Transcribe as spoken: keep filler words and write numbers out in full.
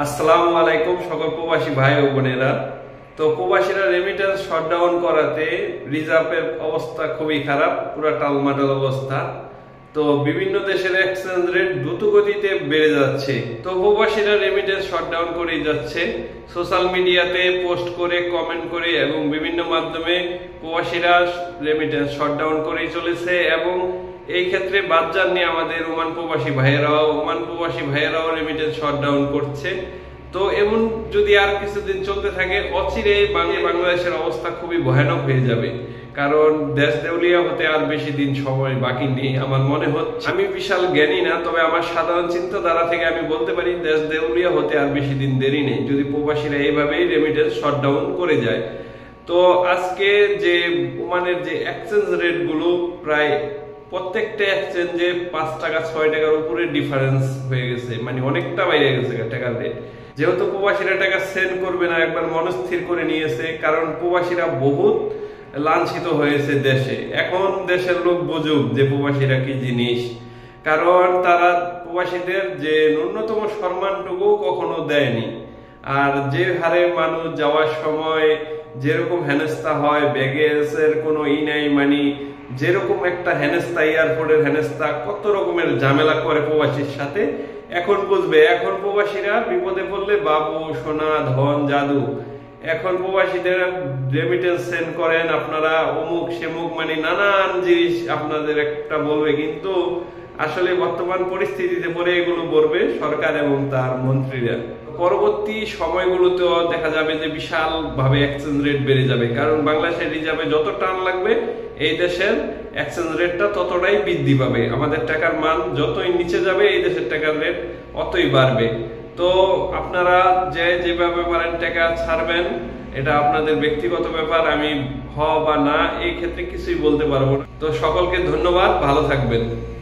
আসসালামু আলাইকুম সকল প্রবাসী ভাই ও বোনেরা। তো প্রবাসীরা রেমিটেন্স শটডাউন করাতে রিজার্ভের অবস্থা খুবই খারাপ, পুরো টালমাটাল অবস্থা। তো বিভিন্ন দেশের এক্সচেঞ্জ রেট দ্রুত গতিতে বেড়ে যাচ্ছে। তো প্রবাসীরা রেমিটেন্স শটডাউন করেই যাচ্ছে, সোশ্যাল মিডিয়াতে পোস্ট করে, কমেন্ট করে এবং বিভিন্ন মাধ্যমে প্রবাসীরা রেমিটেন্স শটডাউন করেই চলেছে। এবং এই ক্ষেত্রে বাদ যাননি আমাদের ওমান প্রবাসী ভাইয়েরাও ওমান প্রবাসী ভাইয়েরাও রেমিটেন্স শটডাউন করছে। তো এমন যদি আর কিছুদিন চলতে থাকে, অচিরেই বাংলাদেশের অবস্থা খুবই ভয়ানক হয়ে যাবে। কারণ দেশ দেউলিয়া হতে আর বেশি দিন সময় বাকি নেই আমার মনে হচ্ছে। আমি বিশাল জ্ঞানী না, তবে আমার সাধারণ চিন্তাধারা থেকে আমি বলতে পারি দেশ দেউলিয়া হতে আর বেশি দিন দেরি নেই, যদি প্রবাসীরা এইভাবেই রেমিটেন্স শটডাউন করে যায়। তো আজকে যে ওমানের যে এক্সচেঞ্জ রেট গুলো, প্রায় প্রত্যেকটা এক্সচেঞ্জে পাঁচ টাকা ছয় টাকার উপরে ডিফারেন্স হয়ে গেছে, মানে অনেকটা বাইরে গেছে টাকার রেট। যেহেতু প্রবাসীরা টাকা সেন্ড করবে না, একবার মনস্থির করে নিয়েছে, কারণ প্রবাসীরা বহুত লাঞ্ছিত হয়েছে দেশে। এখন দেশের লোক বুঝুক যে প্রবাসীরা কি জিনিস, কারণ তারা প্রবাসীদের যে ন্যূনতম সম্মানটুকু কখনো দেয়নি। আর যে হারে মানুষ যাওয়ার সময় যেরকম হেনস্থা হয়, ব্যাগেজের কোনো ই নাই, মানে যেরকম একটা হেনস্থা, এয়ারপোর্টের হেনস্থা, কত রকমের ঝামেলা করে প্রবাসীর সাথে। এখন বুঝবে, এখন প্রবাসীরা বিপদে পড়লে বাবু সোনা ধন জাদু। এখন প্রবাসীদের রেমিটেন্স সেন্ড করেন আপনারা, অমুক সেমুক, মানে নানান জিনিস আপনাদের একটা বলবে, কিন্তু আসলে বর্তমান পরিস্থিতিতে পরে এগুলো বলবে সরকার এবং তার মন্ত্রীরা। পরবর্তী সময়গুলোতেও দেখা যাবে যে বিশাল ভাবে এক্সচেঞ্জ রেট বেড়ে যাবে, কারণ বাংলাদেশের রিজার্ভে যত টান লাগবে এই দেশের এক্সচেঞ্জ রেটটা ততটাই বৃদ্ধি পাবে। আমাদের টাকার মান যতই নিচে যাবে এই দেশের টাকার রেট অতই বাড়বে। তো আপনারা যে যেভাবে পারেন টাকা ছাড়বেন, এটা আপনাদের ব্যক্তিগত ব্যাপার। আমি হ বা না এই ক্ষেত্রে কিছুই বলতে পারবো না। তো সকলকে ধন্যবাদ, ভালো থাকবেন।